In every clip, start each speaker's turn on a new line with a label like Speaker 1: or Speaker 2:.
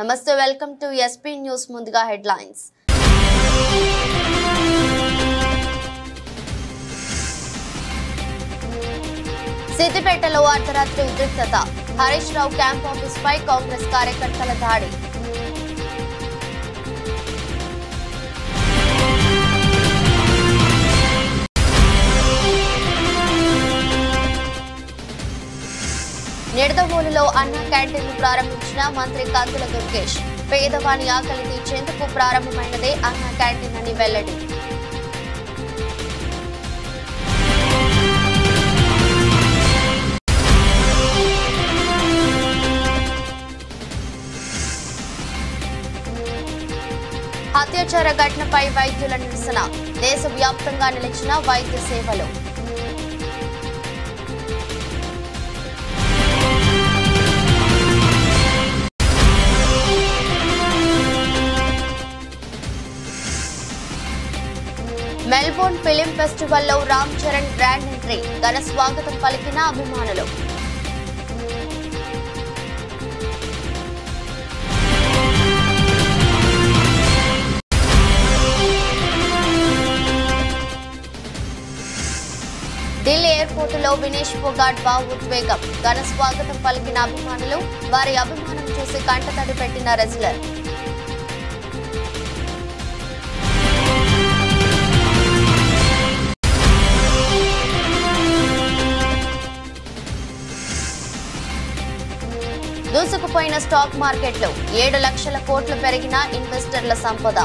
Speaker 1: నమస్తే, welcome to SP news. ముందుగా headlines. సిద్దిపేటలో అర్ధరాత్రి ఉద్రిక్తత. హరీష్ రావు క్యాంప్ ఆఫీస్ పై కాంగ్రెస్ కార్యకర్తల దాడి. నిడదవోలులో అన్నా క్యాంటీన్ను ప్రారంభించిన మంత్రి కందుల దుర్గేష్. పేదవాని ఆకలి తీర్చేందుకు ప్రారంభమైనదే అన్నా క్యాంటీన్ అని వెల్లడి. అత్యాచార ఘటనపై వైద్యుల నిరసన. దేశవ్యాప్తంగా నిలిచిన వైద్య సేవలు. మెల్బోర్న్ ఫిలిం ఫెస్టివల్లో రామ్ చరణ్ గ్రాండ్ ఎంట్రీ. ఘన స్వాగతం పలికిన అభిమానులు. ఢిల్లీ ఎయిర్పోర్టులో వినేష్ ఫోగాట్ భావోద్వేగం. ఘన స్వాగతం పలికిన అభిమానులు. వారి అభిమానం చూసి కంటతడి పెట్టిన రెజ్లర్. దూసుకుపోయిన స్టాక్ మార్కెట్లు. 7 లక్షల కోట్లు పెరిగిన ఇన్వెస్టర్ల సంపద.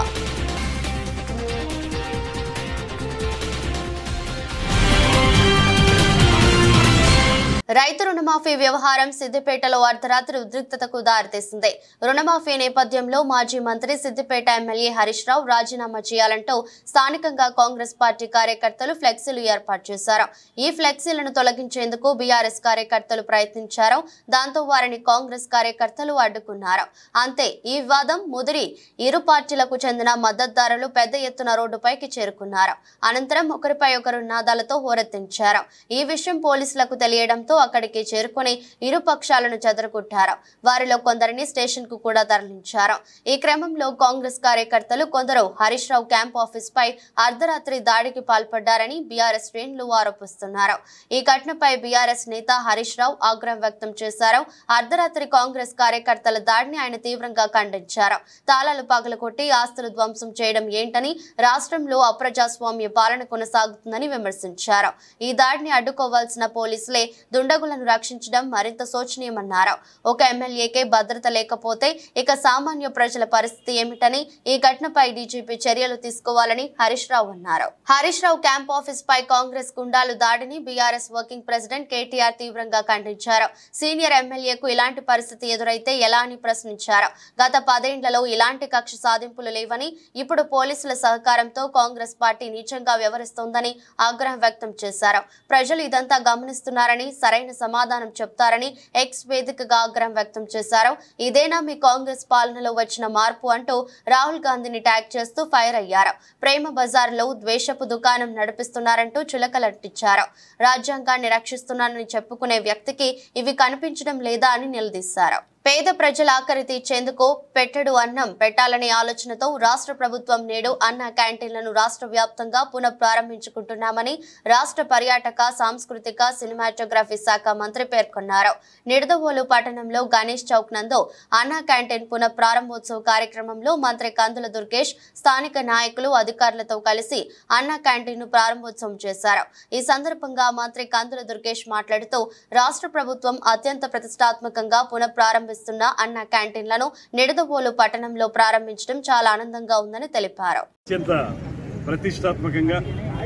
Speaker 1: రైతు రుణమాఫీ వ్యవహారం సిద్దిపేటలో అర్ధరాత్రి ఉద్రిక్తతకు దారితీసింది. రుణమాఫీ నేపథ్యంలో మాజీ మంత్రి సిద్దిపేట ఎమ్మెల్యే హరీష్ రావు రాజీనామా చేయాలంటూ స్థానికంగా కాంగ్రెస్ పార్టీ కార్యకర్తలు ఫ్లెక్సీలు ఏర్పాటు చేశారు. ఈ ఫ్లెక్సీలను తొలగించేందుకు బీఆర్ఎస్ కార్యకర్తలు ప్రయత్నించారు. దాంతో వారిని కాంగ్రెస్ కార్యకర్తలు అడ్డుకున్నారు. అంతే ఈ వివాదం ముదిరి ఇరు పార్టీలకు చెందిన మద్దతుదారులు పెద్ద ఎత్తున రోడ్డుపైకి చేరుకున్నారు. అనంతరం ఒకరిపై ఒకరు నినాదాలతో హోరెత్తించారు. ఈ విషయం పోలీసులకు తెలియడంతో అక్కడికి చేరుకుని ఇరు పక్షాలను చెదరగొట్టారు. వారిలో కొందరిని స్టేషన్ కు కూడా తరలించారు. ఈ క్రమంలో కాంగ్రెస్ కార్యకర్తలు కొందరు హరీష్ రావు క్యాంప్ ఆఫీస్ పై అర్ధరాత్రి దాడికి పాల్పడ్డారని బీఆర్ఎస్ శ్రేణులు ఆరోపిస్తున్నారు. ఈ ఘటనపై బీఆర్ఎస్ నేత హరీష్ రావు ఆగ్రహం వ్యక్తం చేశారు. అర్ధరాత్రి కాంగ్రెస్ కార్యకర్తల దాడిని ఆయన తీవ్రంగా ఖండించారు. తాళాలు పగలగొట్టి ఆస్తులు ధ్వంసం చేయడం ఏంటని, రాష్ట్రంలో అప్రజాస్వామ్య పాలన కొనసాగుతుందని విమర్శించారు. ఈ దాడిని అడ్డుకోవాల్సిన పోలీసులే దుండగులను రక్షించడం మరింత శోచనీయమన్నారు. ఒక ఎమ్మెల్యేకే భద్రత లేకపోతే ఇక సామాన్య ప్రజల పరిస్థితి ఏమిటని, ఈ ఘటనపై డీజీపీ చర్యలు తీసుకోవాలని హరీష్ రావు అన్నారు. హరీష్ రావు క్యాంప్ ఆఫీస్ పై కాంగ్రెస్ గుండాలు దాడిని బీఆర్ఎస్ వర్కింగ్ ప్రెసిడెంట్ కేటీఆర్ తీవ్రంగా ఖండించారు. సీనియర్ ఎమ్మెల్యేకు ఇలాంటి పరిస్థితి ఎదురైతే ఎలా అని ప్రశ్నించారు. గత 10 ఏళ్లలో ఇలాంటి కక్ష సాధింపులు లేవని, ఇప్పుడు పోలీసుల సహకారంతో కాంగ్రెస్ పార్టీ నీచంగా వ్యవహరిస్తోందని ఆగ్రహం వ్యక్తం చేశారు. ప్రజలు ఇదంతా గమనిస్తున్నారని, సరైన సమాధానం చెప్తారని ఎక్స్ వేదికగా ఆగ్రహం వ్యక్తం చేశారు. ఇదేనా మీ కాంగ్రెస్ పాలనలో వచ్చిన మార్పు అంటూ రాహుల్ గాంధీని ట్యాగ్ చేస్తూ ఫైర్ అయ్యారు. ప్రేమ బజార్లో ద్వేషపు దుకాణం నడిపిస్తున్నారంటూ చులకలంటించారు. రాజ్యాంగాన్ని రక్షిస్తున్నానని చెప్పుకునే వ్యక్తికి ఇవి కనిపించడం లేదా అని నిలదీశారు. పేద ప్రజల ఆకలి తీర్చేందుకు పెట్టెడు అన్నం పెట్టాలనే ఆలోచనతో రాష్ట్ర ప్రభుత్వం నేడు అన్నా క్యాంటీన్లను రాష్ట్ర వ్యాప్తంగా పునః ప్రారంభించుకుంటున్నామని రాష్ట్ర పర్యాటక, సాంస్కృతిక, సినిమాటోగ్రఫీ శాఖ మంత్రి పేర్కొన్నారు. నిడదవోలు పట్టణంలో గణేష్ చౌక్ నందు అన్నా క్యాంటీన్ పునః ప్రారంభోత్సవ కార్యక్రమంలో మంత్రి కందుల దుర్గేష్ స్థానిక నాయకులు, అధికారులతో కలిసి అన్నా క్యాంటీన్ ను ప్రారంభోత్సవం చేశారు. ఈ సందర్భంగా మంత్రి కందుల దుర్గేష్ మాట్లాడుతూ రాష్ట్ర ప్రభుత్వం అత్యంత ప్రతిష్టాత్మకంగా పునః ప్రారంభిస్తున్న అన్నా క్యాంటీన్లను నిడదవోలు పట్టణంలో ప్రారంభించడం చాలా ఆనందంగా ఉందని తెలిపారు.
Speaker 2: అత్యంత ప్రతిష్టాత్మకంగా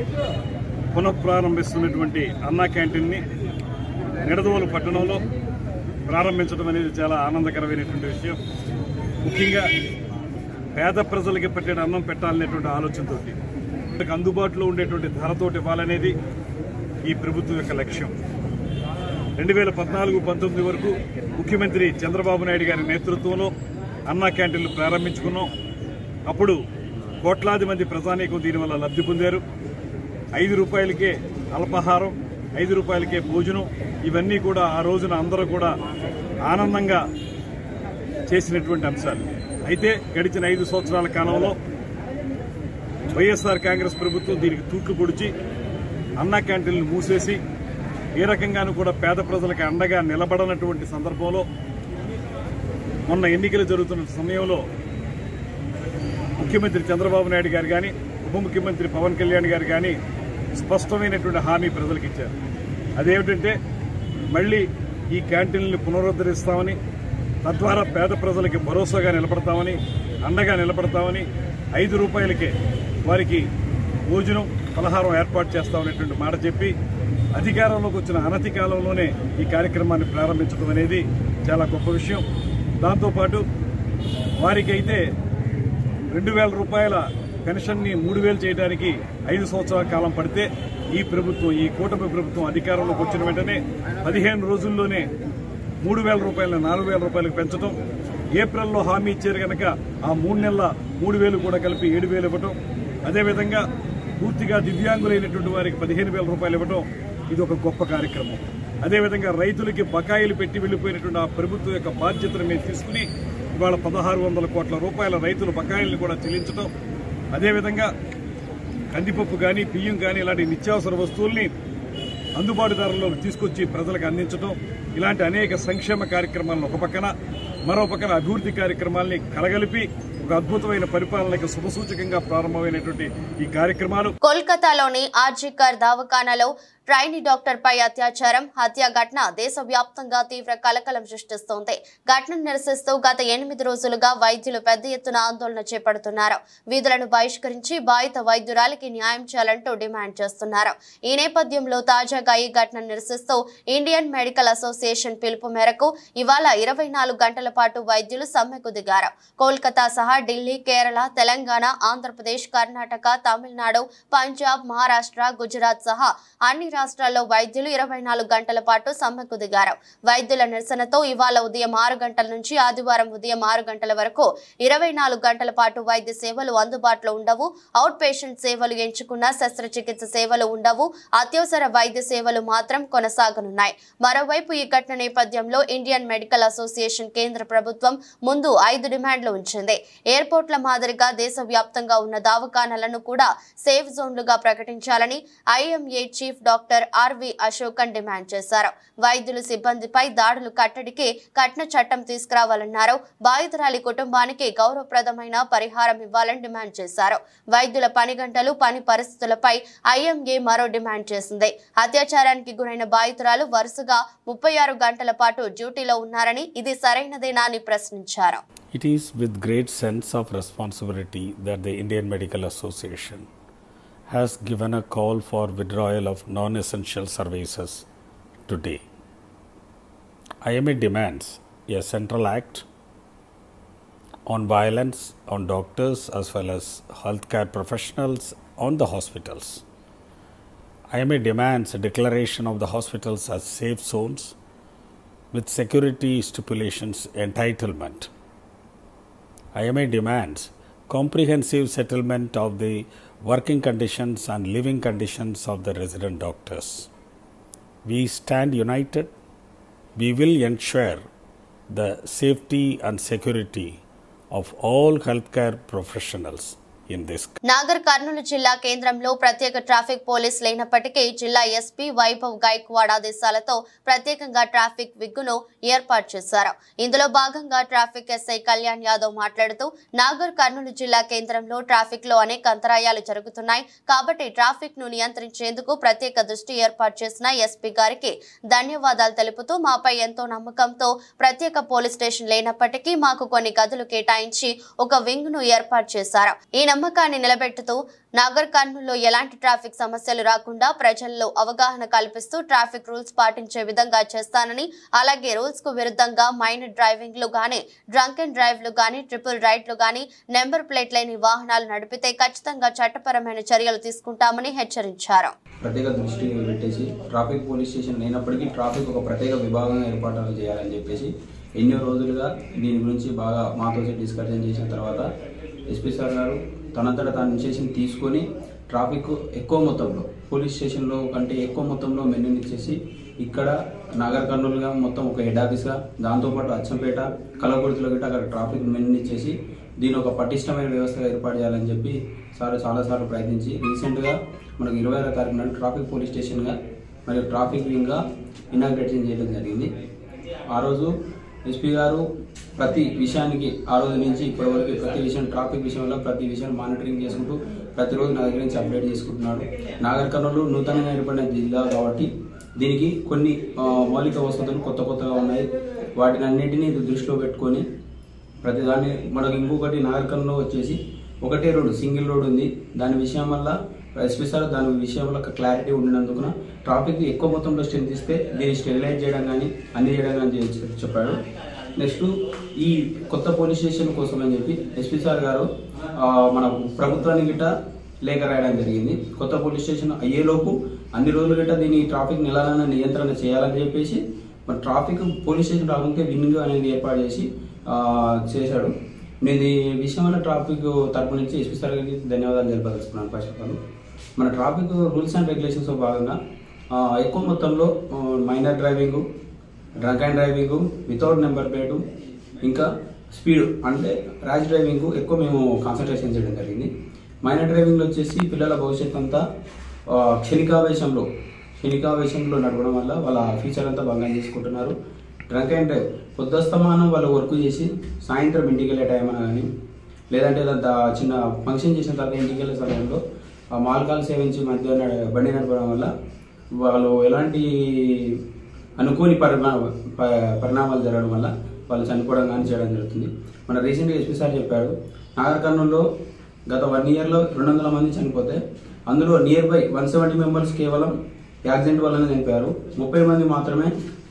Speaker 2: పునఃప్రారంభిస్తున్నటువంటి అన్నా క్యాంటీన్ ని నిడదవోలు పట్టణంలో ప్రారంభించడం అనేది చాలా ఆనందకరమైనటువంటి విషయం. ముఖ్యంగా పేద ప్రజలకి పెట్టే అన్నం పెట్టాలనేటువంటి ఆలోచనతో అందుబాటులో ఉండేటువంటి ధరతోటి ఇవ్వాలనేది ఈ ప్రభుత్వం యొక్క లక్ష్యం. 2014-19 వరకు ముఖ్యమంత్రి చంద్రబాబు నాయుడు గారి నేతృత్వంలో అన్నా క్యాంటీన్లు ప్రారంభించుకున్నాం. అప్పుడు కోట్లాది మంది ప్రజానీకం దీనివల్ల లబ్ధి పొందారు. 5 రూపాయలకే అల్పాహారం, 5 రూపాయలకే భోజనం, ఇవన్నీ కూడా ఆ రోజున అందరూ కూడా ఆనందంగా చేసినటువంటి అంశాలు. అయితే గడిచిన 5 సంవత్సరాల కాలంలో వైఎస్ఆర్ కాంగ్రెస్ ప్రభుత్వం దీనికి తూట్లు పొడిచి అన్నా క్యాంటీన్లు మూసేసి ఏ రకంగానూ కూడా పేద ప్రజలకు అండగా నిలబడనటువంటి సందర్భంలో మొన్న ఎన్నికలు జరుగుతున్న సమయంలో ముఖ్యమంత్రి చంద్రబాబు నాయుడు గారు కానీ ఉప ముఖ్యమంత్రి పవన్ కళ్యాణ్ గారు కానీ స్పష్టమైనటువంటి హామీ ప్రజలకు ఇచ్చారు. అదేమిటంటే మళ్లీ ఈ క్యాంటీన్లను పునరుద్ధరిస్తామని, తద్వారా పేద ప్రజలకి భరోసాగా నిలబడతామని, అండగా నిలబడతామని, 5 రూపాయలకే వారికి భోజనం పలహారం ఏర్పాటు చేస్తామనేటువంటి మాట చెప్పి అధికారంలోకి వచ్చిన అనతి కాలంలోనే ఈ కార్యక్రమాన్ని ప్రారంభించడం అనేది చాలా గొప్ప విషయం. దాంతోపాటు వారికి అయితే 2,000 రూపాయల పెన్షన్ని 3,000 చేయడానికి 5 సంవత్సరాల కాలం పడితే ఈ ప్రభుత్వం, ఈ కూటమి ప్రభుత్వం అధికారంలోకి వచ్చిన వెంటనే 15 రోజుల్లోనే 3,000 రూపాయలను 4,000 రూపాయలకు పెంచడం, ఏప్రిల్లో హామీ ఇచ్చారు కనుక ఆ 3 నెలల 3,000 కూడా కలిపి 7,000 ఇవ్వటం, అదేవిధంగా పూర్తిగా దివ్యాంగులైనటువంటి వారికి 15,000 రూపాయలు ఇవ్వటం, ఇది ఒక గొప్ప కార్యక్రమం. అదేవిధంగా రైతులకి బకాయిలు పెట్టి వెళ్లిపోయినటువంటి ఆ ప్రభుత్వం యొక్క బాధ్యతను మేము తీసుకుని ఇవాళ 1,600 కోట్ల రూపాయల రైతుల బకాయిలను కూడా చెల్లించడం, అదేవిధంగా కందిపప్పు కానీ బియ్యం కానీ ఇలాంటి నిత్యావసర వస్తువుల్ని అందుబాటు ధరల్లోకి తీసుకొచ్చి ప్రజలకు అందించడం, ఇలాంటి అనేక సంక్షేమ కార్యక్రమాలను ఒక పక్కన, మరో పక్కన అభివృద్ధి కార్యక్రమాల్ని కలగలిపి ఒక అద్భుతమైన పరిపాలనకు శుభసూచకంగా ప్రారంభమైనటువంటి ఈ కార్యక్రమాలు.
Speaker 1: కోల్కతాలోని ఆర్జీకర్ దవాఖానాలో ట్రైనీ డాక్టర్ పై అత్యాచారం, హత్య ఘటన దేశవ్యాప్తంగా తీవ్ర కలకలం సృష్టిస్తోంది. ఘటనను నిరసిస్తూ గత 8 రోజులుగా వైద్యులు పెద్ద ఎత్తున ఆందోళన చేపడుతున్నారు. విధులను బహిష్కరించి బాధిత వైద్యురాలికి న్యాయం చేయాలంటూ డిమాండ్ చేస్తున్నారు. ఈ నేపథ్యంలో తాజాగా ఈ ఘటనను నిరసిస్తూ ఇండియన్ మెడికల్ అసోసియేషన్ పిలుపు మేరకు ఇవాళ 24 గంటల పాటు వైద్యులు సమ్మెకు దిగారు. కోల్కతా సహా ఢిల్లీ, కేరళ, తెలంగాణ, ఆంధ్రప్రదేశ్, కర్ణాటక, తమిళనాడు, పంజాబ్, మహారాష్ట్ర, గుజరాత్ సహా అన్ని రాష్ట్రాల్లో వైద్యులు 24 గంటల పాటు సమ్మెకు దిగారు. వైద్యుల నిరసనతో ఇవాళ ఉదయం 6 గంటల నుంచి ఆదివారం ఉదయం 6 గంటల వరకు 24 గంటల పాటు వైద్య సేవలు అందుబాటులో ఉండవు. అవుట్ పేషెంట్ సేవలు ఎంచుకున్న శస్త్రచికిత్స సేవలు ఉండవు. అత్యవసర వైద్య సేవలు మాత్రం కొనసాగనున్నాయి. మరోవైపు ఈ ఘటన నేపథ్యంలో ఇండియన్ మెడికల్ అసోసియేషన్ కేంద్ర ప్రభుత్వం ముందు 5 డిమాండ్లు ఉంచింది. ఎయిర్పోర్ట్ల మాదిరిగా దేశవ్యాప్తంగా ఉన్న దవాఖానాలను కూడా సేఫ్ జోన్లుగా ప్రకటించాలని IMA chief doctor RV Asokan demand చేశారు. వైద్యులు సిబ్బందిపై దాడులు కట్టడికి కఠిన చట్టం తీసుకురావాలన్నారు. బాధితురాలి కుటుంబానికి గౌరవప్రదమైన పరిహారం ఇవ్వాలని డిమాండ్ చేశారు. వైద్యుల పని గంటలు, పని పరిస్థితులపై ఐఎంఏ మరో డిమాండ్ చేసింది. అత్యాచారానికి గురైన బాధితురాలు వరుసగా 36 గంటల పాటు డ్యూటీలో ఉన్నారని, ఇది సరైనదేనా అని ప్రశ్నించారు.
Speaker 3: It is with great sense of responsibility that the Indian Medical Association has given a call for withdrawal of non-essential services today. IMA demands a central act on violence on doctors as well as healthcare professionals on the hospitals. IMA demands a declaration of the hospitals as safe zones with security stipulations entitlement. IMA demands comprehensive settlement of the working conditions and living conditions of the resident doctors. We stand united. We will ensure the safety and security of all healthcare professionals in this.
Speaker 1: Nagar Kurnool జిల్లా కేంద్రంలో ప్రత్యేక traffic police లేనప్పటికీ జిల్లా SP Vaibhav Gaikwad ఆదేశాలతో ప్రత్యేకంగా traffic విగ్గును ఏర్పాటు చేశారు. ఇందులో భాగంగా ట్రాఫిక్ ఎస్ఐ కళ్యాణ్ యాదవ్ మాట్లాడుతూ నాగర్ కర్నూలు జిల్లా కేంద్రంలో ట్రాఫిక్ లో అనేక అంతరాయాలు జరుగుతున్నాయి కాబట్టి ట్రాఫిక్ ను నియంత్రించేందుకు ప్రత్యేక దృష్టి ఏర్పాటు చేసిన ఎస్పీ గారికి ధన్యవాదాలు తెలుపుతూ మాపై ఎంతో నమ్మకంతో ప్రత్యేక పోలీస్ స్టేషన్ లేనప్పటికీ మాకు కొన్ని గదులు కేటాయించి ఒక వింగ్ ను ఏర్పాటు చేశారు. ఈ నమ్మకాన్ని నిలబెట్టుతూ నాగర్ కర్నూలులో ఎలాంటి ట్రాఫిక్ సమస్యలు రాకుండా ప్రజల్లో అవగాహన కల్పిస్తూ ట్రాఫిక్ రూల్స్ పాటించే విధంగా చేస్తానని, అలాగే రూల్స్ కు విరుద్ధంగా మైనర్ డ్రైవింగ్ లు గానీ, డ్రంక్ అండ్ డ్రైవ్ లు గానీ, ట్రిపుల్ రైడ్ లు గానీ, నెంబర్ ప్లేట్ లేని వాహనాలు నడిపితే ఖచ్చితంగా చట్టపరమైన చర్యలు తీసుకుంటామని హెచ్చరించారు.
Speaker 4: ప్రత్యేక దృష్టి పెట్టేసి ట్రాఫిక్ పోలీస్ స్టేషన్ లేనప్పటికీ ట్రాఫిక్ ఒక ప్రత్యేక విభాగం ఏర్పాటు చేయాలని చెప్పేసి ఎన్నో రోజులుగా దీని గురించి బాగా మాతో డిస్కషన్ చేసిన తర్వాత ఎస్పీ సార్ గారు తనంతట తాను ఇనిషియేషన్ తీసుకొని ట్రాఫిక్ ఎక్కువ మొత్తంలో పోలీస్ స్టేషన్లో కంటే ఎక్కువ మొత్తంలో మెనూని ఇచ్చేసి ఇక్కడ నాగర్ కర్నూలుగా మొత్తం ఒక హెడ్ ఆఫీస్గా, దాంతోపాటు అచ్చంపేట, కలవకుర్తిలో గిట్ట అక్కడ ట్రాఫిక్ మెనూని ఇచ్చేసి దీని ఒక పటిష్టమైన వ్యవస్థగా ఏర్పాటు చేయాలని చెప్పి చాలాసార్లు ప్రయత్నించి రీసెంట్గా మనకు 26వ తారీఖున ట్రాఫిక్ పోలీస్ స్టేషన్గా మరియు ట్రాఫిక్ వింగ్గా ఇనాగ్రేషన్ చేయడం జరిగింది. ఆ రోజు ఎస్పీ గారు ప్రతి విషయానికి ఆ రోజు నుంచి ఇప్పటివరకు ప్రతి విషయం ట్రాఫిక్ విషయంలో ప్రతి విషయం మానిటరింగ్ చేసుకుంటూ ప్రతిరోజు నా దగ్గర నుంచి అప్డేట్ చేసుకుంటున్నాడు. నాగర్ కర్నూలు నూతనంగా ఏర్పడిన జిల్లా కాబట్టి దీనికి కొన్ని మౌలిక వసతులు కొత్తగా ఉన్నాయి. వాటిని అన్నింటినీ దృష్టిలో పెట్టుకొని ప్రతిదాన్ని మనకు ఇంకొకటి నాగర్ కర్నూలు వచ్చేసి ఒకటే రోడ్డు, సింగిల్ రోడ్ ఉంది. దాని విషయం వల్ల ఎస్పీ సార్ దాని విషయంలో క్లారిటీ ఉండినందుకున ట్రాఫిక్ ఎక్కువ మొత్తంలో స్ట్రెంత్ ఇస్తే దీన్ని స్టెరిలైజ్ చేయడం కానీ అన్ని చేయడం కానీ చెప్పాడు. నెక్స్ట్ ఈ కొత్త పోలీస్ స్టేషన్ కోసం అని చెప్పి ఎస్పీ సార్ గారు మన ప్రభుత్వానికి గిట్ట లేఖ రాయడం జరిగింది. కొత్త పోలీస్ స్టేషన్ అయ్యేలోపు అన్ని రోజులు గిట్ట దీని ట్రాఫిక్ నియంత్రణ చేయాలని చెప్పేసి మన ట్రాఫిక్ పోలీస్ స్టేషన్ రాకుంటే వింగ్ అనేది ఏర్పాటు చేశాడు. నేను ఈ విషయంలో ట్రాఫిక్ తరపు నుంచి ఎస్పీ సార్ గారికి ధన్యవాదాలు తెలుపదలుచుకున్నాను. ఫస్ట్ ఆఫ్ ఆల్ మన ట్రాఫిక్ రూల్స్ అండ్ రెగ్యులేషన్స్లో భాగంగా ఎక్కువ మొత్తంలో minor driving, drunk and driving, without number plate, ఇంకా స్పీడ్ అంటే ర్యాష్ డ్రైవింగ్ ఎక్కువ మేము కాన్సన్ట్రేషన్ చేయడం జరిగింది. మైనర్ డ్రైవింగ్లో వచ్చేసి పిల్లల భవిష్యత్తు అంతా క్షణికావేశంలో నడవడం వల్ల వాళ్ళ ఫ్యూచర్ అంతా భంగం చేసుకుంటున్నారు. డ్రంక్ అండ్ డ్రైవ్ పొద్దుస్తమానం వాళ్ళు వర్క్ చేసి సాయంత్రం ఇంటికి వెళ్ళే టైం అని కానీ లేదంటే చిన్న ఫంక్షన్ చేసిన తర్వాత ఇంటికి వెళ్ళే సమయంలో మాల్కాలు సేవించి మధ్య బండి నడపడం వల్ల వాళ్ళు ఎలాంటి అనుకోని పరిణామాలు జరగడం వల్ల వాళ్ళు చనిపోవడం కానీ చేయడం జరుగుతుంది. మన రీసెంట్గా ఎస్పీ సార్ చెప్పారు, నాగర్ కర్నూలులో గత 1 yearలో 200 మంది చనిపోతే అందులో నియర్ బై 170 మెంబర్స్ కేవలం యాక్సిడెంట్ వల్లనే చనిపోయారు. 30 మంది మాత్రమే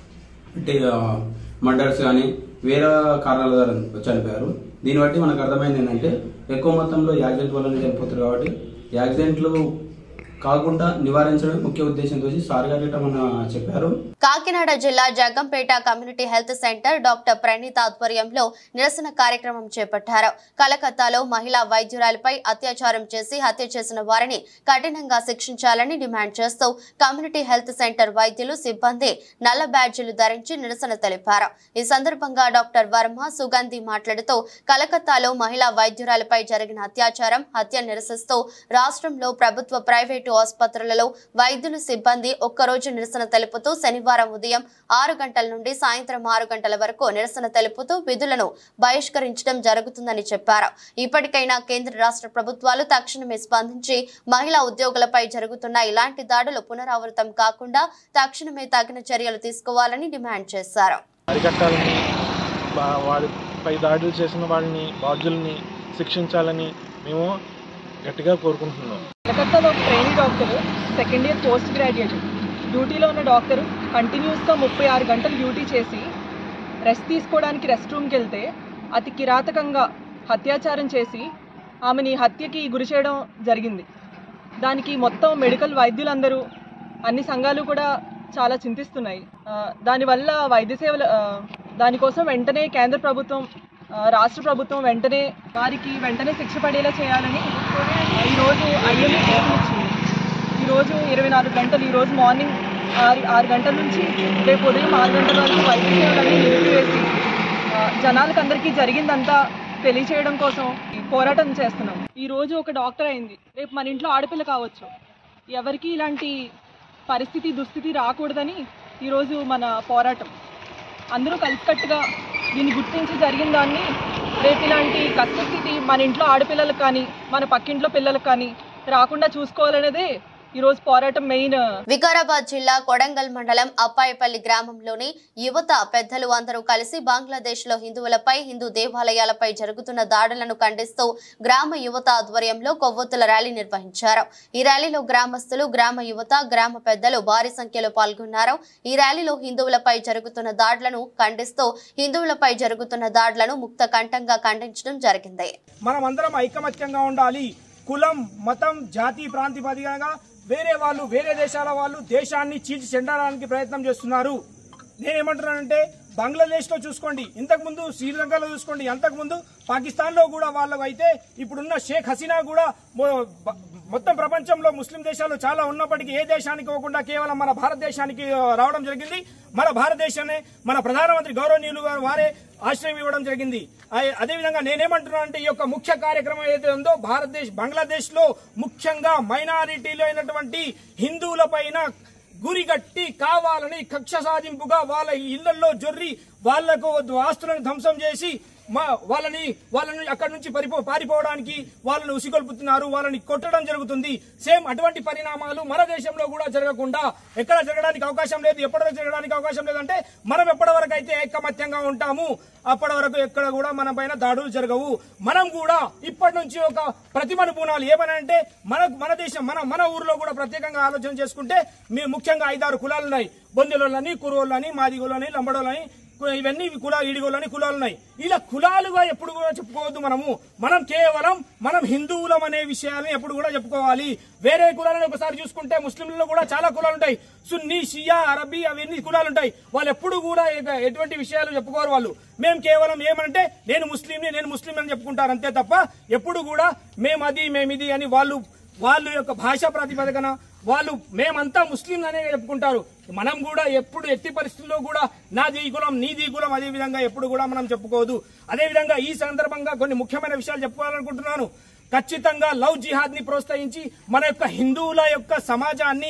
Speaker 4: మర్డర్స్ కానీ వేరే కారణాల ద్వారా చనిపోయారు. దీన్ని బట్టి మనకు అర్థమైంది ఏంటంటే ఎక్కువ మొత్తంలో యాక్సిడెంట్ వల్లనే చనిపోతారు. కాబట్టి యాక్సిడెంట్లు కాకుండా నివారించడం ముఖ్య ఉద్దేశంతో సార్ గారు చెప్పారు.
Speaker 1: కాకినాడ జిల్లా Jaggampeta community health centre doctor Praneeth ఆధ్వర్యంలో నిరసన కార్యక్రమం చేపట్టారు. కలకత్తాలో మహిళా వైద్యురాలిపై అత్యాచారం చేసి హత్య చేసిన వారిని కఠినంగా శిక్షించాలని డిమాండ్ చేస్తూ కమ్యూనిటీ హెల్త్ సెంటర్ వైద్యులు సిబ్బంది నల్ల బ్యాడ్జీలు ధరించి నిరసన తెలిపారు. ఈ సందర్భంగా డాక్టర్ వర్మ సుగంధి మాట్లాడుతూ కలకత్తాలో మహిళా వైద్యురాలిపై జరిగిన అత్యాచారం, హత్య నిరసిస్తూ రాష్ట్రంలో ప్రభుత్వ ప్రైవేటు ఆసుపత్రులలో వైద్యులు సిబ్బంది ఒక్కరోజు నిరసన తెలుపుతూ శనివారం ఉదయం 6 గంటల నుండి సాయంత్రం 6 గంటల వరకు నిరసన తెలుపుతూ విధులను బహిష్కరించడం జరుగుతుందని చెప్పారు. ఇప్పటికైనా కేంద్ర రాష్ట్ర ప్రభుత్వాలు తక్షణమే స్పందించి మహిళా ఉద్యోగులపై జరుగుతున్న ఇలాంటి దాడులు పునరావృతం కాకుండా తక్షణమే తగిన చర్యలు తీసుకోవాలని డిమాండ్ చేశారు.
Speaker 5: వారిపై దాడులు చేసిన వాళ్ళని, బాధ్యుల్ని శిక్షించాలని మేము గట్టిగా కోరుకుంటున్నాం.
Speaker 6: కలకత్తాలో trainee doctor, 2nd year post graduate, డ్యూటీలో ఉన్న డాక్టర్ కంటిన్యూస్గా 36 గంటలు డ్యూటీ చేసి రెస్ట్ తీసుకోవడానికి రెస్ట్ రూమ్కి వెళ్తే అతి కిరాతకంగా అత్యాచారం చేసి ఆమెని హత్యకి గురి చేయడం జరిగింది. దానికి మొత్తం మెడికల్ వైద్యులందరూ, అన్ని సంఘాలు కూడా చాలా చింతిస్తున్నాయి. దానివల్ల వైద్య సేవలు దానికోసం వెంటనే కేంద్ర ప్రభుత్వం, రాష్ట్ర ప్రభుత్వం వారికి వెంటనే శిక్ష పడేలా చేయాలని ఈరోజు ఐఎంఏ పిలుపునిచ్చింది. ఈరోజు 24 గంటలు, ఈరోజు మార్నింగ్ 6 గంటల నుంచి రేపు ఉదయం 6 గంటల వరకు వైద్య సేవలన్నీ నిలిపివేసి జనాలకు అందరికీ జరిగిందంతా తెలియచేయడం కోసం పోరాటం చేస్తున్నాం. ఈరోజు ఒక డాక్టర్ అయింది, రేపు మన ఇంట్లో ఆడపిల్ల కావచ్చు. ఎవరికి ఇలాంటి దుస్థితి రాకూడదని ఈరోజు మన పోరాటం. అందరూ కలిసికట్టుగా దీన్ని గుర్తించి జరిగిన దాన్ని రేపు ఇలాంటి కష్టస్థితి మన ఇంట్లో ఆడపిల్లలకు కానీ మన పక్కింట్లో పిల్లలకు కానీ రాకుండా చూసుకోవాలనేదే ఈరోజు పోరాటం మెయిన్.
Speaker 1: వికారాబాద్ జిల్లా కొడంగల్ మండలం అప్పాయపల్లి గ్రామంలోని యువత పెద్దలు అందరూ కలిసి బంగ్లాదేశ్ లో హిందువులపై, హిందూ దేవాలయాలపై జరుగుతున్న దాడులను ఖండిస్తూ గ్రామ యువత ఆధ్వర్యంలో కొవ్వొత్తుల ర్యాలీ నిర్వహించారు. ఈ ర్యాలీలో గ్రామస్తులు, గ్రామ యువత, గ్రామ పెద్దలు భారీ సంఖ్యలో పాల్గొన్నారు. ఈ ర్యాలీలో హిందువులపై జరుగుతున్న దాడులను ఖండిస్తూ హిందువులపై జరుగుతున్న దాడులను ముక్త కంఠంగా ఖండించడం జరిగింది.
Speaker 7: మనమందరం ఐకమత్యంగా ఉండాలి. కులం, మతం, జాతి ప్రాంతిపదికగా వేరే దేశాల వాళ్ళు దేశాన్ని చీల్చి చెందడానికి ప్రయత్నం చేస్తున్నారు. నేనేమంటున్నానంటే బంగ్లాదేశ్లో చూసుకోండి, ఇంతకుముందు శ్రీలంకలో చూసుకోండి, అంతకుముందు పాకిస్తాన్లో కూడా వాళ్ళకు అయితే ఇప్పుడున్న షేక్ హసీనా కూడా మొత్తం ప్రపంచంలో ముస్లిం దేశాలు చాలా ఉన్నప్పటికీ ఏ దేశానికి పోకుండా కేవలం మన భారతదేశానికి రావడం జరిగింది. మన భారతదేశాన్ని మన ప్రధానమంత్రి గౌరవనీయులు గారు వారే ఆశ్రయం ఇవ్వడం జరిగింది. అదేవిధంగా నేనేమంటున్నానంటే ఈ యొక్క ముఖ్య కార్యక్రమం ఏదైతే ఉందో బంగ్లాదేశ్ లో ముఖ్యంగా మైనారిటీలు అయినటువంటి హిందువుల పైన గురిగట్టి కావాలని కక్ష సాధింపుగా వాళ్ళ ఇళ్లలో జొర్రి వాళ్లకు ఆస్తులను ధ్వంసం చేసి వాళ్ళని అక్కడి నుంచి పారిపోవడానికి వాళ్ళని ఉసిగొల్పుతున్నారు, వాళ్ళని కొట్టడం జరుగుతుంది. సేమ్ అటువంటి పరిణామాలు మన దేశంలో కూడా జరగకుండా ఎక్కడ జరగడానికి అవకాశం లేదు. ఎప్పటివరకు జరగడానికి అవకాశం లేదంటే మనం ఎప్పటివరకు అయితే ఐకమత్యంగా ఉంటాము అప్పటి వరకు ఎక్కడ కూడా మన పైన దాడులు జరగవు. మనం కూడా ఇప్పటి నుంచి ఒక ప్రతిమను పూనాలి. ఏమనంటే మన దేశం మన ఊర్లో కూడా ప్రత్యేకంగా ఆలోచన చేసుకుంటే మేము ముఖ్యంగా 5-6 కులాలున్నాయి. బొందెలోళ్ళని, కురువోళ్ళని, మాదిగోళ్ళని, లంబడోళ్ళని, ఇవన్నీ ఈడిగోళ్ళని కులాలున్నాయి. ఇలా కులాలుగా ఎప్పుడు కూడా చెప్పుకోవద్దు. మనం కేవలం మనం హిందువులం అనే విషయాన్ని ఎప్పుడు కూడా చెప్పుకోవాలి. వేరే కులాలను ఒకసారి చూసుకుంటే ముస్లింలలో కూడా చాలా కులాలు ఉంటాయి. సున్నీ, షియా, అరబీ అవన్నీ కులాలు ఉంటాయి. వాళ్ళు ఎప్పుడు కూడా ఎటువంటి విషయాలు చెప్పుకోరు. వాళ్ళు మేము కేవలం ఏమంటే నేను ముస్లిం అని చెప్పుకుంటారు అంతే తప్ప ఎప్పుడు కూడా మేమిది అని వాళ్ళు యొక్క భాషా ప్రాతిపదికన వాళ్ళు మేమంతా ముస్లిం అనే చెప్పుకుంటారు. మనం కూడా ఎప్పుడు ఎట్టి పరిస్థితుల్లో కూడా నాది కులం నీది కులం అదే విధంగా ఎప్పుడు కూడా మనం చెప్పుకోవద్దు. అదేవిధంగా ఈ సందర్భంగా కొన్ని ముఖ్యమైన విషయాలు చెప్పుకోవాలనుకుంటున్నాను. ఖచ్చితంగా లవ్ జిహాద్ ని ప్రోత్సహించి మన యొక్క హిందువుల యొక్క సమాజాన్ని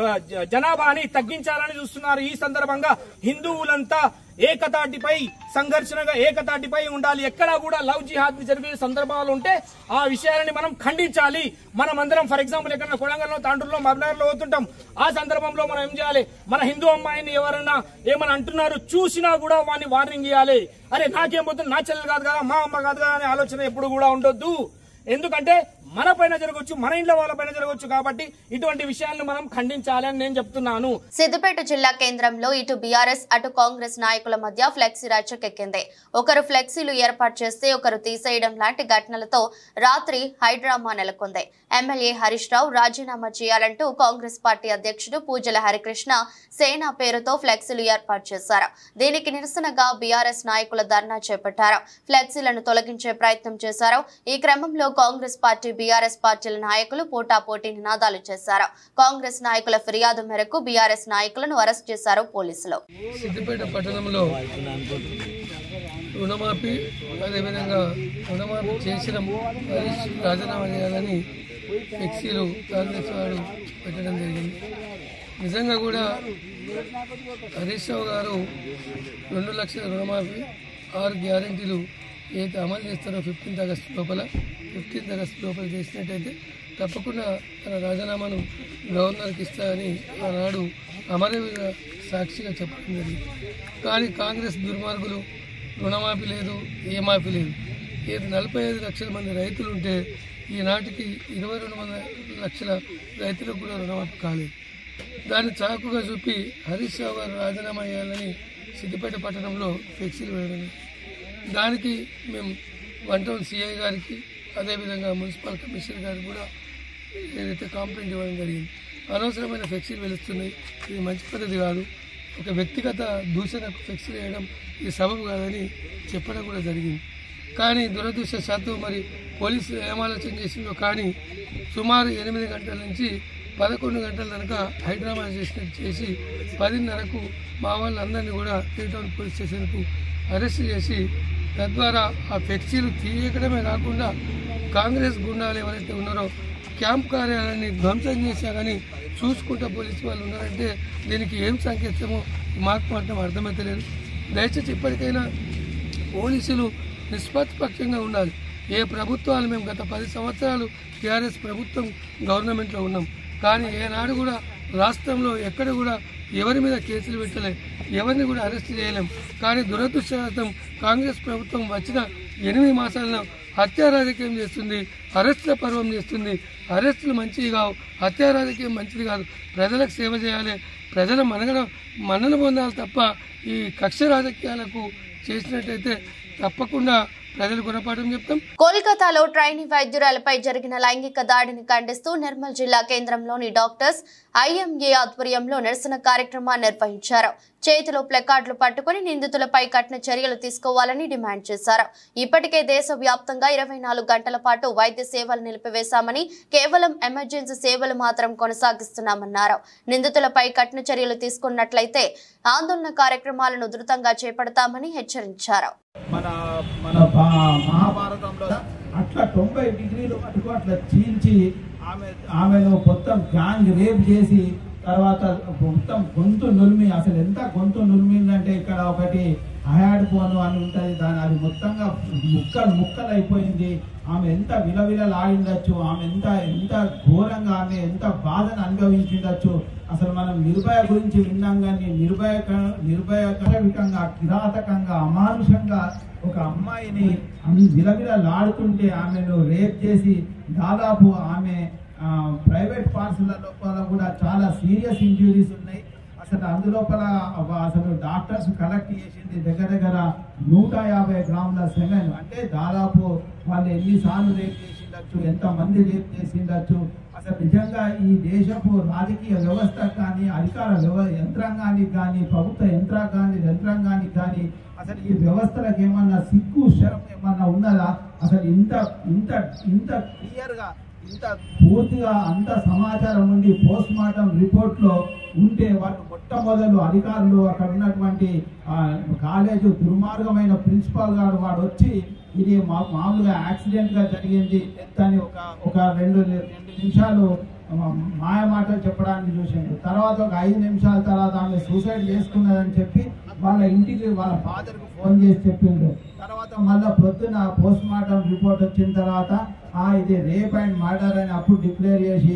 Speaker 7: జనాభాని తగ్గించాలని చూస్తున్నారు. ఈ సందర్భంగా హిందువులంతా ఏకతాటిపై సంఘర్షణగా ఏకతాటిపై ఉండాలి. ఎక్కడా కూడా లవ్ జిహాద్ ని జరిగే సందర్భాలు ఉంటే ఆ విషయాలని మనం ఖండించాలి. మనం అందరం ఫర్ ఎగ్జాంపుల్ ఎక్కడ కొడంగల్లో, తాండూరులో, మబ్నార్లో పోతుంటాం. ఆ సందర్భంలో మనం ఏం చేయాలి? మన హిందూ అమ్మాయిని ఎవరైనా ఏమని అంటున్నారు చూసినా కూడా వాడిని వార్నింగ్ ఇవ్వాలి. అరే నాకేం పోతుంది, నా చెల్లెలు కాదు కదా, మా అమ్మ కాదు కదా అనే ఆలోచన ఎప్పుడు కూడా ఉండొద్దు. ఎందుకంటే మన పైన జరగవచ్చు, మన ఇంట్లో వాళ్ళ పైన జరగవచ్చు. కాబట్టి ఇటువంటి విషయాలను మనం ఖండించాలి అని నేను చెప్తున్నాను.
Speaker 1: సిద్దిపేట జిల్లా కేంద్రంలో ఇటు బీఆర్ఎస్ అటు కాంగ్రెస్ నాయకుల మధ్య ఫ్లెక్సీ రచ్చకెక్కింది. ఒకరు ఫ్లెక్సీలు ఏర్పాటు చేస్తే ఒకరు తీసేయడం లాంటి ఘటనలతో రాత్రి హైడ్రామా నెలకొంది. ఎమ్మెల్యే హరీష్ రావు రాజీనామా చేయాలంటూ కాంగ్రెస్ పార్టీ అధ్యక్షుడు పూజల హరికృష్ణ సేన పేరుతో ఫ్లెక్సీలు ఏర్పాటు చేశారు. దీనికి నిరసనగా బీఆర్ఎస్ నాయకుల ధర్నా చేపట్టారు. ఫ్లెక్సీలను తొలగించే ప్రయత్నం చేశారు. ఈ క్రమంలో కాంగ్రెస్ పార్టీ బీఆర్ఎస్ పార్టీల నాయకులు పోటాపోటీ నినాదాలు చేశారు. కాంగ్రెస్ నాయకుల ఫిర్యాదు మేరకు బీఆర్ఎస్ నాయకులను అరెస్ట్ చేశారు పోలీసులు.
Speaker 8: సిద్దిపేట పట్టణంలో రుణమాఫీ అదేవిధంగా రుణమాఫీ చేసిన రాజీనామా చేయాలని ఫ్లెక్సీలు కాంగ్రెస్ వారు పెట్టడం జరిగింది. నిజంగా కూడా హరీష్ రావు గారు 2 లక్షల రుణమాఫీ 6 గ్యారెంటీలు ఏదైతే అమలు చేస్తారో 15th ఆగస్టు లోపల చేసినట్టయితే తప్పకుండా తన రాజీనామాను గవర్నర్కి ఇస్తారని ఆనాడు అమరవీర సాక్షిగా చెప్పడం జరిగింది. కానీ కాంగ్రెస్ దుర్మార్గులు రుణమాఫీ లేదు, ఏ మాఫీ లేదు. 45 లక్షల మంది రైతులు ఉంటే ఈనాటికి 22 లక్షల రైతులకు కూడా రుణమాఫీ కాలేదు. దాన్ని చాకుగా చూపి హరీష్ రావు గారు రాజీనామా చేయాలని సిద్దిపేట పట్టణంలో ఫ్లెక్సీలు వేయడం. దానికి మేము 1 టౌన్ సిఐ గారికి అదేవిధంగా మున్సిపల్ కమిషనర్ గారికి కూడా ఏదైతే కంప్లైంట్ ఇవ్వడం జరిగింది. అనవసరమైన ఫ్లెక్సీలు వెలుస్తున్నాయి, ఇది మంచి పద్ధతి కాదు, ఒక వ్యక్తిగత దూషణకు ఫ్లెక్సీలు వేయడం ఇది సబబు కాదని చెప్పడం కూడా జరిగింది. కానీ దురదృష్టవశాత్తు మరి పోలీసులు ఏం ఆలోచన చేసిందో కానీ సుమారు 8 గంటల నుంచి 11 గంటల దాకా హైడ్రామా చేసి 10:30కు మా వాళ్ళందరినీ కూడా 3 టౌన్ పోలీస్ స్టేషన్కు అరెస్ట్ చేసి తద్వారా ఆ ఫ్లెక్సీలు తీయడమే కాకుండా కాంగ్రెస్ గుండాలు ఎవరైతే ఉన్నారో క్యాంప్ కార్యాలయాన్ని ధ్వంసం చేశా కానీ చూసుకుంటా పోలీసు వాళ్ళు ఉన్నారంటే దీనికి ఏం సంకేతమో మాకు మాత్రం అర్థమవుతలేదు. దయచేసి ఇప్పటికైనా పోలీసులు నిష్పక్షంగా ఉండాలి. ఏ ప్రభుత్వాలు మేము గత 10 సంవత్సరాలు టీఆర్ఎస్ ప్రభుత్వం గవర్నమెంట్లో ఉన్నాం, కానీ ఏనాడు కూడా రాష్ట్రంలో ఎక్కడ కూడా ఎవరి మీద కేసులు పెట్టలేం, ఎవరిని కూడా అరెస్ట్ చేయలేం. కానీ దురదృష్టవశాతం కాంగ్రెస్ ప్రభుత్వం వచ్చిన 8 మాసాలను హత్యా రాజకీయం చేస్తుంది, అరెస్టుల పర్వం చేస్తుంది. అరెస్టులు మంచివి కావు, హత్యా రాజకీయం మంచిది కాదు. ప్రజలకు సేవ చేయాలి, ప్రజల మన్నన పొందాలి తప్ప ఈ కక్ష రాజకీయాలకు చేసినట్టయితే తప్పకుండా ప్రజలు గుణపాఠం చెప్తాం.
Speaker 1: కోల్కతాలో ట్రైనీ వైద్యురాలపై జరిగిన లైంగిక దాడిని ఖండిస్తూ నిర్మల్ జిల్లా కేంద్రంలోని డాక్టర్స్ IMA ఆధ్వర్యంలో నిరసన కార్యక్రమాన్ని నిర్వహించారు. చేతిలో ప్లకార్డులు పట్టుకుని నిందితులపై కఠిన చర్యలు తీసుకోవాలని డిమాండ్ చేశారు. ఇప్పటికే దేశవ్యాప్తంగా 24 గంటల పాటు వైద్య సేవలు నిలిపివేశామని, కేవలం ఎమర్జెన్సీ సేవలు మాత్రం కొనసాగిస్తున్నామన్నారు. నిందితులపై కఠిన చర్యలు తీసుకున్నట్లయితే ఆందోళన కార్యక్రమాలను ఉధృతంగా చేపడతామని హెచ్చరించారు.
Speaker 9: మన మహాభారతంలో అట్లా 90 డిగ్రీలు అటుకు అట్లా చీల్చి ఆమెను మొత్తం గ్యాంగ్ రేప్ చేసి తర్వాత మొత్తం గొంతు నులిమి, అసలు ఎంత గొంతు నులిమిందంటే ఇక్కడ ఒకటి అయాడ్పోను అని ఉంటుంది, దాని అది మొత్తంగా ముక్కలు అయిపోయింది. ఆమె ఎంత విలవిలలాడిండొచ్చు, ఆమె ఎంత ఘోరంగా, ఆమె ఎంత బాధను అనుభవించిండొచ్చు. అసలు మనం నిర్భయ గురించి విన్నాం కానీ నిర్భయకరంగా కిరాతకంగా అమానుషంగా ఒక అమ్మాయిని విలవిలలాడుతుంటే ఆమెను రేప్ చేసి దాదాపు ఆమె ప్రైవేట్ పార్ట్స్ల లోపల కూడా చాలా సీరియస్ ఇంజురీస్ ఉన్నాయి. అసలు అందులోపల అసలు డాక్టర్స్ కలెక్ట్ చేసింది దగ్గర 150 గ్రాముల సెమెన్. అంటే దాదాపు వాళ్ళు ఎన్నిసార్లు రేప్ చేసిండొచ్చు, ఎంతమంది రేప్ చేసిండొచ్చు. అసలు నిజంగా ఈ దేశపు రాజకీయ వ్యవస్థ కానీ, అధికార యంత్రాంగానికి కానీ, ప్రభుత్వ యంత్రాంగానికి కానీ అసలు ఈ వ్యవస్థలకు ఏమన్నా సిగ్గు శరం ఏమన్నా ఉన్నదా? అసలు ఇంత క్లియర్గా, ఇంత పూర్తిగా అంత సమాచారం ఉండి పోస్ట్ మార్టం రిపోర్ట్లో ఉంటే వాళ్ళు మొట్టమొదలు అధికారులు అక్కడ ఉన్నటువంటి కాలేజు దుర్మార్గమైన ప్రిన్సిపాల్ గారు వాడు వచ్చి ఇది మామూలుగా యాక్సిడెంట్గా జరిగింది అని ఒక రెండు నిమిషాలు మాయ మాటలు చెప్పడానికి చూసిండు. తర్వాత ఒక 5 నిమిషాల తర్వాత ఆమె సూసైడ్ చేసుకున్నదని చెప్పి వాళ్ళ ఇంటికి వాళ్ళ ఫాదర్కి ఫోన్ చేసి చెప్పిండు. తర్వాత మళ్ళీ పొద్దున పోస్ట్ మార్టం రిపోర్ట్ వచ్చిన తర్వాత ఇది రేప్ అండ్ మర్డర్ అని అప్పుడు డిక్లేర్ చేసి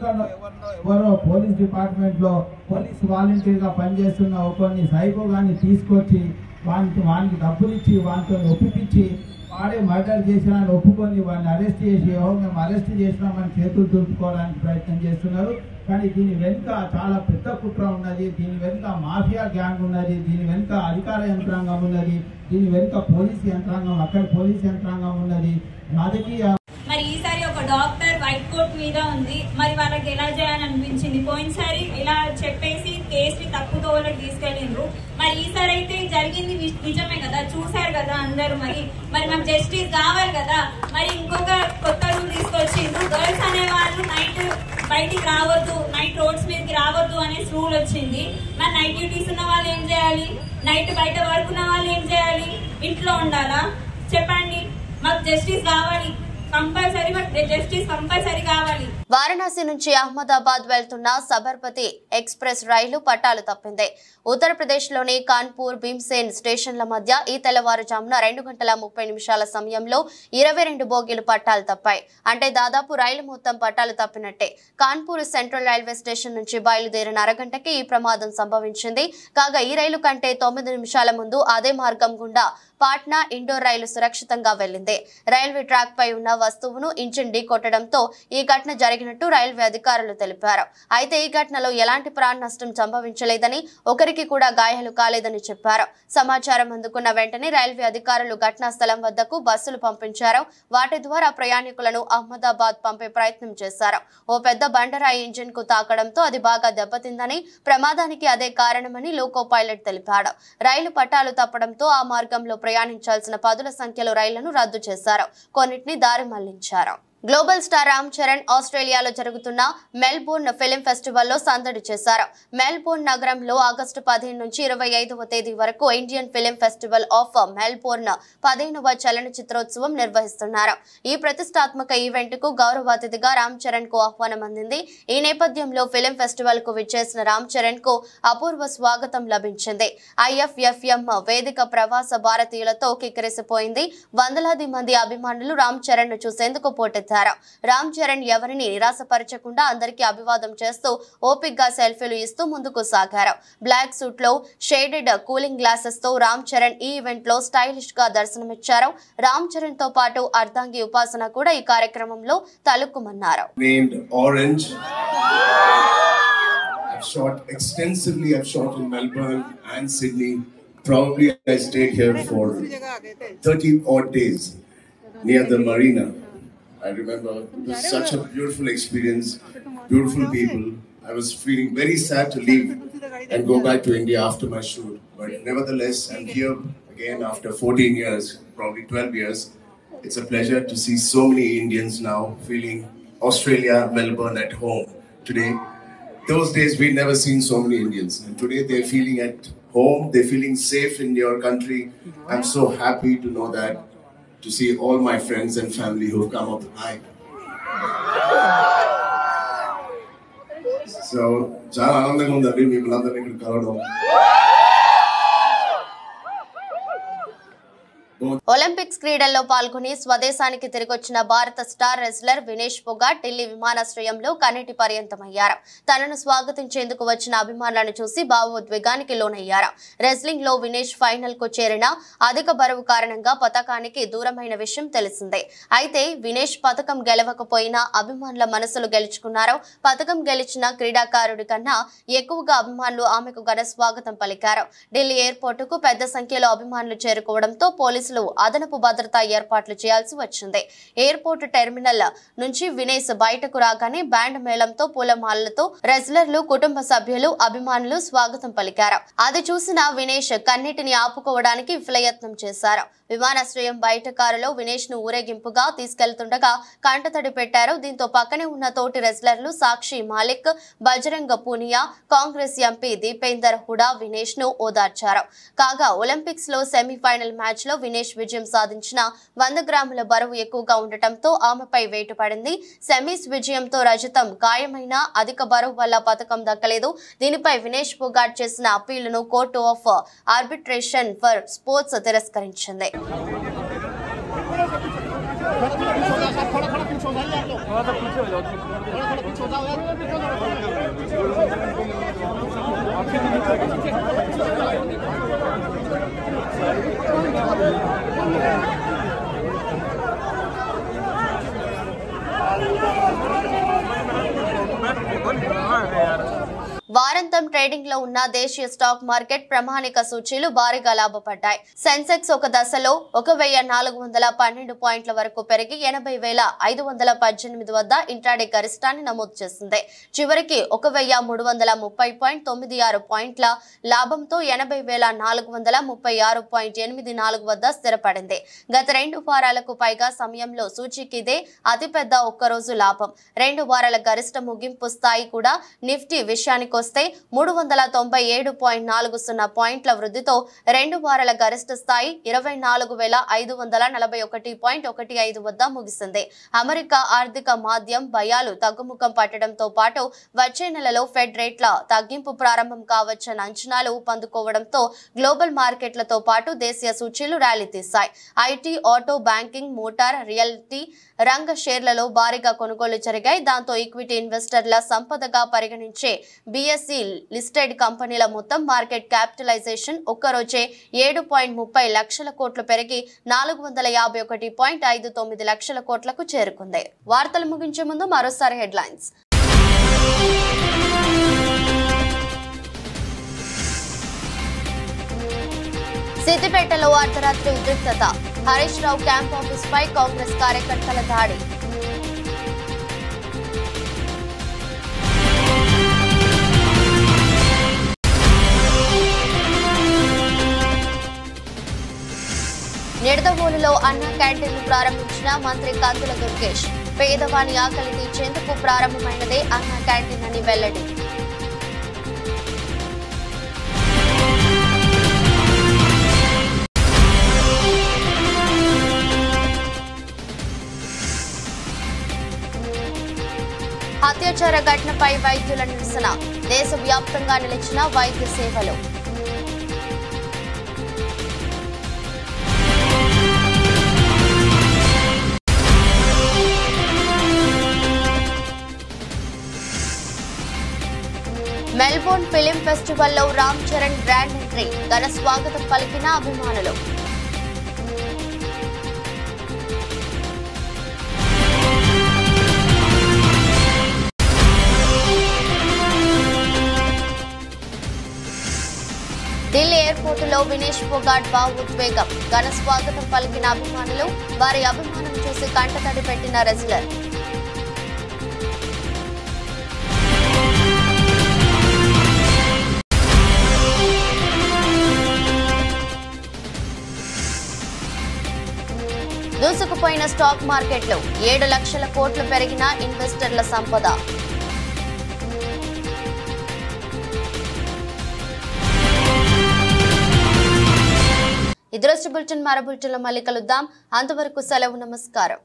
Speaker 9: ఎవరో పోలీస్ డిపార్ట్మెంట్లో పోలీస్ వాలంటీర్గా పనిచేస్తున్న కొన్ని సైకో కానీ తీసుకొచ్చి వానికి డబ్బులు ఇచ్చి వాటితో ఒప్పించి వాడే మర్డర్ చేసినాన్ని ఒప్పుకొని వాడిని అరెస్ట్ చేసి మేము అరెస్ట్ చేసినామని చేతులు దులుపుకోవడానికి ప్రయత్నం చేస్తున్నారు. కానీ దీని వెనుక చాలా పెద్ద కుట్ర ఉన్నది, దీని వెనుక మాఫియా గ్యాంగ్ ఉన్నది, దీని వెనుక అధికార యంత్రాంగం ఉన్నది, దీని వెనుక పోలీస్ యంత్రాంగం, అక్కడ పోలీస్ యంత్రాంగం ఉన్నది, రాజకీయ.
Speaker 10: మరి ఈసారి ఒక డాక్టర్ వైట్ కోట్ మీద ఉంది, మరి వాళ్ళకి ఎలా చేయాలనిపించింది? పోయినసారి ఇలా చెప్పేసి కేసుని తప్పుదోవలకు తీసుకెళ్ళిండ్రు, మరి ఈసారి అయితే జరిగింది నిజమే కదా, చూసారు కదా అందరూ. మరి మాకు జస్టిస్ కావాలి కదా. మరి ఇంకొక కొత్త రూల్ తీసుకొచ్చిండ్రు, గర్ల్స్ అనే వాళ్ళు నైట్ బయటికి రావద్దు, నైట్ రోడ్స్ మీదకి రావద్దు అనే రూల్ వచ్చింది. మరి నైట్ డ్యూటీస్ ఉన్న వాళ్ళు ఏం చేయాలి? నైట్ బయట పడుకున్న వాళ్ళు ఏం చేయాలి? ఇంట్లో ఉండాలా? చెప్పండి. మాకు జస్టిస్ కావాలి, కంపల్సరీ. మాకు జస్టిస్ కంపల్సరీ కావాలి.
Speaker 1: వారణాసి నుంచి అహ్మదాబాద్ వెళ్తున్న సబర్మతి ఎక్స్ప్రెస్ రైలు పట్టాలు తప్పింది. ఉత్తరప్రదేశ్లోని కాన్పూర్ భీమ్సేన్ స్టేషన్ల మధ్య ఈ తెల్లవారుజామున 2 గంటల 30 నిమిషాల సమయంలో 22 బోగీలు పట్టాలు తప్పాయి. అంటే దాదాపు రైలు మొత్తం పట్టాలు తప్పినట్టే. కాన్పూర్ సెంట్రల్ రైల్వే స్టేషన్ నుంచి బయలుదేరిన అరగంటకి ఈ ప్రమాదం సంభవించింది. కాగా ఈ రైలు కంటే 9 నిమిషాల ముందు అదే మార్గం గుండా పాట్నా ఇండోర్ రైలు సురక్షితంగా వెళ్లింది. రైల్వే ట్రాక్ పై ఉన్న వస్తువును ఇంజిన్ ఢీకొట్టడంతో ఈ ఘటన జరిగినట్టు రైల్వే అధికారులు తెలిపారు. అయితే ఈ ఘటనలో ఎలాంటి ప్రాణ నష్టం సంభవించలేదని, ఒకరికి కూడా గాయాలు కాలేదని చెప్పారు. సమాచారం అందుకున్న వెంటనే రైల్వే అధికారులు ఘటనా స్థలం వద్దకు బస్సులు పంపించారు. వాటి ద్వారా ప్రయాణికులను అహ్మదాబాద్ పంపే ప్రయత్నం చేశారు. ఓ పెద్ద బండరాయి ఇంజిన్ కు తాకడంతో అది బాగా దెబ్బతిందని, ప్రమాదానికి అదే కారణమని లోకో పైలట్ తెలిపాడు. రైలు పట్టాలు తప్పడంతో ఆ మార్గంలో ప్రయాణించాల్సిన పదుల సంఖ్యలో రైళ్లను రద్దు చేశారు. కొన్నిటిని దారి మళ్లించారు. గ్లోబల్ స్టార్ రామ్ చరణ్ ఆస్ట్రేలియాలో జరుగుతున్న మెల్బోర్న్ ఫిలిం ఫెస్టివల్ లో సందడి చేశారు. మెల్బోర్న్ నగరంలో ఆగస్టు 15 నుంచి 25వ తేదీ వరకు Indian film festival of Melbourne 15వ చలనచిత్రోత్సవం నిర్వహిస్తున్నారు. ఈ ప్రతిష్టాత్మక ఈవెంట్ కు గౌరవ అతిథిగా రామ్ చరణ్ కు ఆహ్వానం అందింది. ఈ నేపథ్యంలో ఫిలిం ఫెస్టివల్ కు విచ్చేసిన రామ్ చరణ్ కు అపూర్వ స్వాగతం లభించింది. IFFM వేదిక ప్రవాస భారతీయులతో కిక్కిరిసిపోయింది. వందలాది మంది అభిమానులు రామ్ చరణ్ ను చూసేందుకు పోటెత్తారు. రామ్ చరణ్ ఎవరిని నిరాశపరచకుండా అందరికీ అభివాదం చేస్తూ ఓపిక్గా సెల్ఫీలు ఇస్తూ ముందుకు సాగారు. బ్లాక్ సూట్ లో షేడెడ్ కూలింగ్ గ్లాసెస్ తో రామ్ చరణ్ ఈ ఈవెంట్ లో స్టైలిష్ గా దర్శనమిచ్చారు. రామ్ చరణ్ తో పాటు అర్ధాంగి ఉపాసన కూడా ఈ కార్యక్రమంలో తలుక్కుమన్నారు.
Speaker 11: I've shot extensively. I've shot in Melbourne and Sydney. Probably I stayed here for 30 odd days near the marina. I remember it was such a beautiful experience, beautiful people. I was feeling very sad to leave and go back to India after my shoot. But nevertheless, I'm here again after 14 years, probably 12 years. It's a pleasure to see so many Indians now feeling Australia, Melbourne at home today. Those days we'd never seen so many Indians. And today they're feeling at home, they're feeling safe in your country. I'm so happy to know that, to see all my friends and family who've come up. Hi. So, చాలా ఆనందంగా ఉందండి మిమ్మల్ని అందరినీ ఇక్కడ కలవడం.
Speaker 1: Olympics క్రీడల్లో పాల్గొని స్వదేశానికి తిరిగొచ్చిన భారత స్టార్ రెజ్లర్ వినేష్ ఫోగాట్ ఢిల్లీ విమానాశ్రయంలో కన్నీటి పర్యంతమయ్యారు. తనను స్వాగతించేందుకు వచ్చిన అభిమానులను చూసి భావోద్వేగానికి లోనయ్యారు. రెజ్లింగ్ లో వినేష్ ఫైనల్ కు చేరిన అధిక బరువు కారణంగా పతకానికి దూరమైన విషయం తెలిసిందే. అయితే వినేష్ పతకం గెలవకపోయినా అభిమానుల మనసులు గెలుచుకున్నారు. పతకం గెలిచిన క్రీడాకారుడి కన్నా ఎక్కువగా అభిమానులు ఆమెకు ఘన స్వాగతం పలికారు. ఢిల్లీ ఎయిర్పోర్ట్ కు పెద్ద సంఖ్యలో అభిమానులు చేరుకోవడంతో పోలీసులు అదనపు భద్రతా ఏర్పాట్లు చేయాల్సి వచ్చింది. ఎయిర్పోర్ట్ టెర్మినల్ నుంచి వినేష్ బయటకు రాగానే బ్యాండ్ మేళంతో పూలమాలలతో రెజ్లర్లు, కుటుంబ సభ్యులు, అభిమానులు స్వాగతం పలికారు. అది చూసిన వినేష్ కన్నీటిని ఆపుకోవడానికి విఫలయత్నం చేశారు. విమానాశ్రయం బయట కారులో వినేష్ ను ఊరేగింపుగా తీసుకెళ్తుండగా కంటతడి పెట్టారు. దీంతో పక్కనే ఉన్న తోటి రెజ్లర్లు సాక్షి మాలిక్, బజరంగ పూనియా, కాంగ్రెస్ ఎంపీ దీపేందర్ హుడా వినేష్ ను ఓదార్చారు. కాగా ఒలింపిక్స్ లో సెమీఫైనల్ మ్యాచ్ లో వినేష్ విజయం సాధించిన 100 గ్రాముల బరువు ఎక్కువగా ఉండటంతో ఆమెపై వేటు పడింది. సెమీస్ విజయంతో రజతం ఖాయమైన అధిక బరువు వల్ల పతకం దక్కలేదు. దీనిపై వినేష్ ఫోగాట్ చేసిన అప్పీలును court of arbitration for sports తిరస్కరించింది. వారాంతం ట్రేడింగ్ లో ఉన్న దేశీయ స్టాక్ మార్కెట్ ప్రామాణిక సూచీలు భారీగా లాభపడ్డాయి. సెన్సెక్స్ ఒక దశలో 1412 పాయింట్ల వరకు పెరిగి 80,518 వద్ద ఇంట్రాడే గరిష్టాన్ని నమోదు చేసింది. చివరికి 1330.96 పాయింట్ల లాభంతో 80,436.84 వద్ద స్థిరపడింది. గత 2 వారాలకు పైగా సమయంలో సూచీకి ఇదే అతిపెద్ద ఒక్కరోజు లాభం. 2 వారాల గరిష్ట ముగింపు స్థాయి కూడా నిఫ్టీ విషయానికి వస్తే 397.40 పాయింట్ల వృద్ధితో 2 వారాల గరిష్ట స్థాయి 24,541.15 వద్ద ముగిసింది. అమెరికా ఆర్థిక మాధ్యం భయాలు తగ్గుముఖం పట్టడంతో పాటు వచ్చే నెలలో ఫెడ్ రేట్ల తగ్గింపు ప్రారంభం కావచ్చన్న అంచనాలు ఊపందుకోవడంతో గ్లోబల్ మార్కెట్లతో పాటు దేశీయ సూచీలు ర్యాలీ తీశాయి. IT, auto, banking, motor, realty రంగ షేర్లలో భారీగా కొనుగోలు జరిగాయి. దాంతో ఈక్విటీ ఇన్వెస్టర్ల సంపదగా పరిగణించే BSE లిస్టెడ్ కంపెనీల మొత్తం మార్కెట్ క్యాపిటలైజేషన్ ఒక్కరోజే 7.30 లక్షల కోట్లు పెరిగి 451.59 లక్షల కోట్లకు చేరుకుంది. వార్తలు ముగించే ముందు మరోసారి హెడ్లైన్స్. సిద్దిపేటలో అర్ధరాత్రి ఉద్రిక్తత. హరీష్ రావు క్యాంప్ ఆఫీస్ పై కాంగ్రెస్ కార్యకర్తల దాడి. నిడదవోలులో అన్న క్యాంటీన్ ప్రారంభించిన మంత్రి కందుల దుర్గేష్. పేదవాని ఆకలి తీర్చేందుకు ప్రారంభమైనదే అన్న క్యాంటీన్ అని వెల్లడి. అత్యాచార ఘటనపై వైద్యుల నిరసన. దేశవ్యాప్తంగా నిలిచిన వైద్య సేవలు. మెల్బోర్న్ ఫిలిం ఫెస్టివల్లో రామ్ చరణ్ గ్రాండ్ ఎంట్రీ. ఘన స్వాగతం పలికిన అభిమానులు. ఢిల్లీ ఎయిర్పోర్టులో వినేష్ ఫోగాట్ భావోద్వేగం ఘన స్వాగతం పలికిన అభిమానులు వారి అభిమానం చూసి కంటతడి పెట్టిన రెజ్లర్. దూసుకుపోయిన స్టాక్ మార్కెట్లు 7 లక్షల కోట్లు పెరిగిన ఇన్వెస్టర్ల సంపద. ఇదొచ్చి బులెటిన్ మరో బులెటిన్లో మళ్ళీ కలుద్దాం. అంతవరకు సెలవు. నమస్కారం.